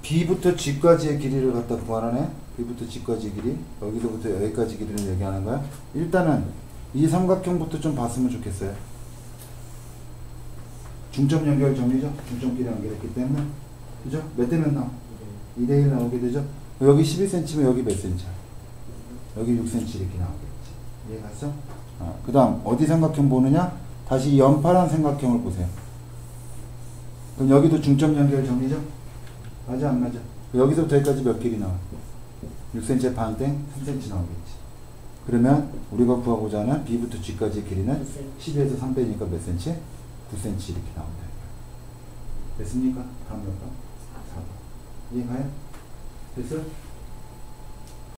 B부터 G까지의 길이를 갖다 구하라네. B부터 G까지 길이. 여기서부터 여기까지 길이를 얘기하는 거야. 일단은 이 삼각형부터 좀 봤으면 좋겠어요. 중점 연결 정리죠. 중점끼리 연결했기 때문에. 그죠? 몇 대 몇 나와? 2대1 나오게 되죠. 여기 12cm면 여기 몇 cm야? 여기 6cm 이렇게 나오겠지. 이해 갔어? 그 다음 어디 삼각형 보느냐? 다시 이 연파란 삼각형을 보세요. 그럼 여기도 중점 연결 정리죠? 맞아 안 맞아? 여기서부터 여기까지 몇 길이 나와? 6cm 반땡 3cm 나오겠지. 그러면 우리가 구하고자 하는 B부터 G까지의 길이는 12에서 3 빼니까 몇 cm? 9cm 이렇게 나온다. 됐습니까? 다음 몇 번? 4번. 이해가요? 됐어?